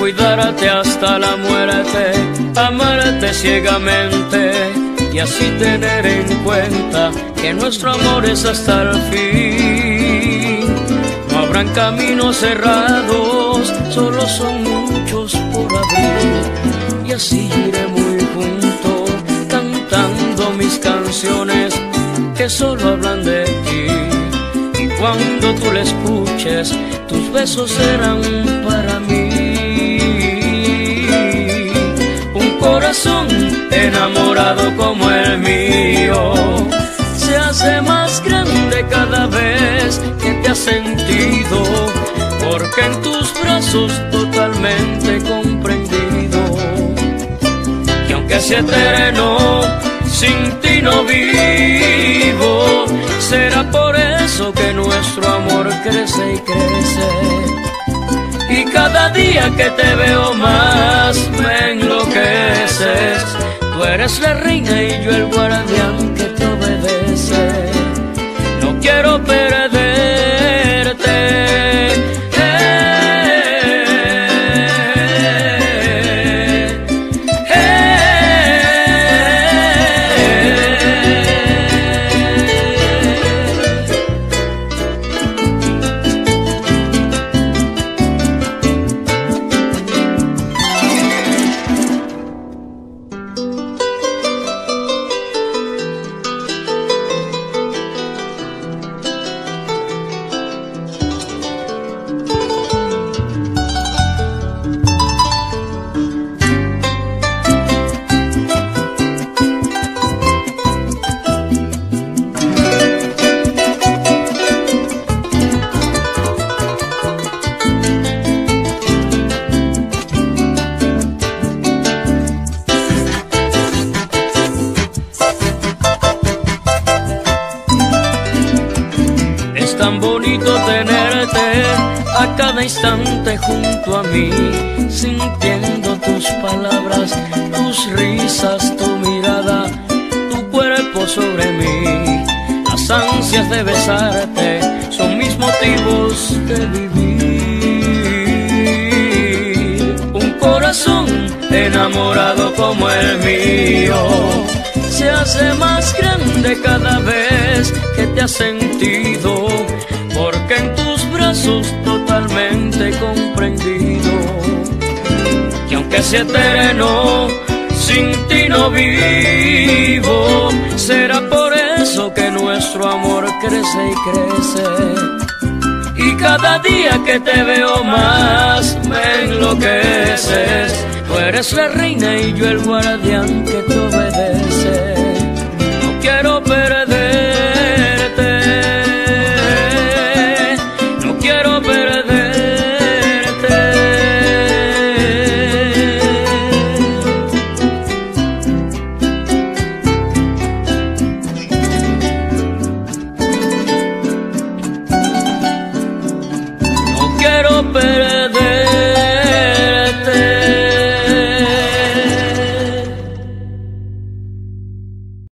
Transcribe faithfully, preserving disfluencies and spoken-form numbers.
cuidarte hasta la muerte, amarte ciegamente y así tener en cuenta que nuestro amor es hasta el fin. No habrán caminos cerrados, solo son muchos por abrir, y así iré muy junto cantando mis canciones que solo hablan de ti. Y cuando tú le escuches, tus besos serán para mí. Un corazón enamorado como el mío se hace más grande cada vez que te has sentido, porque en tus brazos totalmente comprendido. Y aunque sea eterno, sin ti no vivo. Será por eso que nuestro amor crece y crece. Y cada día que te veo más me enloqueces. Tú eres la reina y yo el guardián que te obedece. No quiero perderte. Tan bonito tenerte a cada instante junto a mí, sintiendo tus palabras, tus risas, tu mirada, tu cuerpo sobre mí. Las ansias de besarte son mis motivos de vivir. Un corazón enamorado como el mío se hace más grande cada vez que te has sentido, porque en tus brazos totalmente comprendido. Y aunque sea eterno, sin ti no vivo. Será por eso que nuestro amor crece y crece. Y cada día que te veo más me enloqueces. Tú eres la reina y yo el guardián que te obedece.